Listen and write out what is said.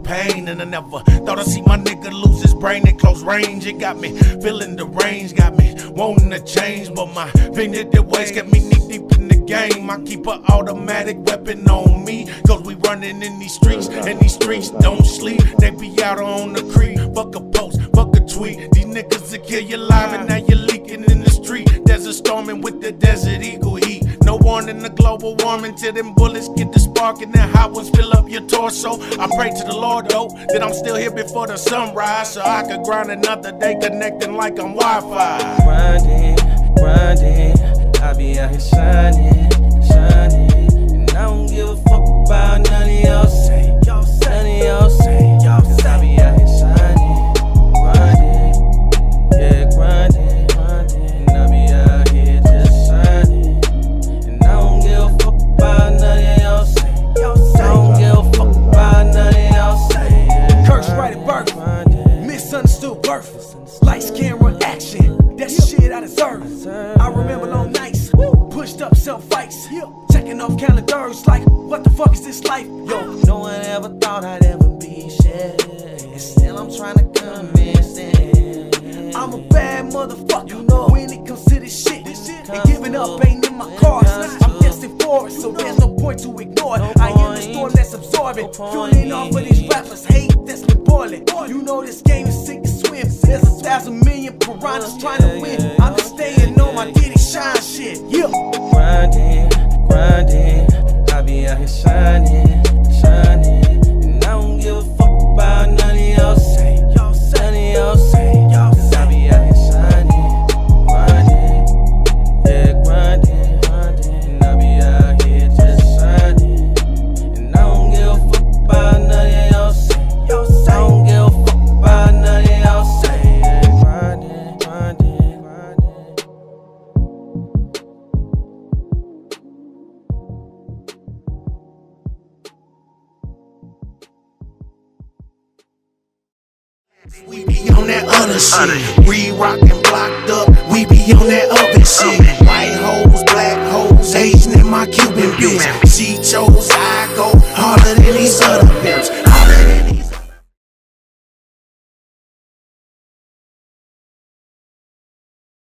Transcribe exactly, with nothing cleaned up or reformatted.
pain, and I never thought I'd see my nigga lose his brain in close range. It got me feeling the range, got me wanting to change, but my vindictive ways kept me knee deep in the game. I keep an automatic weapon on me, cause we running in these streets, and these streets don't sleep. They be out on the creek. Fuck a post, fuck a tweet. These niggas will kill you live, and now you're leaking in the street. Desert storming with the Desert Eagle heat. No warning the global warming till them bullets get the spark and then hot ones fill up your torso. I pray to the Lord though that I'm still here before the sunrise, so I could grind another day connecting like I'm Wi-Fi. Grinding, grinding, I be out here shining, shining, and I don't give a fuck about none of y'all say, y'all say, none of y'all say, y'all say. I be out here shining, grinding, yeah, grinding, grinding, and I be out here just shining, and I don't give a fuck about none of y'all say, y'all say. I don't give a fuck about none of y'all say. Yeah, Curse right at birth, misunderstood worth, lights, camera, action. That's the shit I deserve. I remember long nights, pushed up self fights, checking off calendars like, what the fuck is this life? Yo, no one ever thought I'd ever be shit, and still I'm trying to convince them I'm a bad motherfucker, you know, when it comes to this shit. And giving up ain't in my cards. I'm destined for it, so there's no point to ignore it. I am the storm that's absorbing, fueling off of these rappers' hate that's been boiling. You know this game is sick to swim. There's a thousand million piranhas trying to win. I'm just staying on my Diddy shine shit. Yeah. Grinding, grinding, I be out here shining, shining, and I don't give a fuck about none of y'all say, y'all say, none of y'all say, y'all say. I be out here shining, grinding, yeah, grinding, grinding, and I be out here just shining, and I don't give a fuck about none of y'all say, y'all say. I don't give a fuck about none of y'all say, yeah, grinding, grinding, grinding. We be on that other shit. We rockin' blocked up. We be on that other shit. White hoes, black hoes, Asian in my Cuban bitch. She chose I go harder than these other pimps.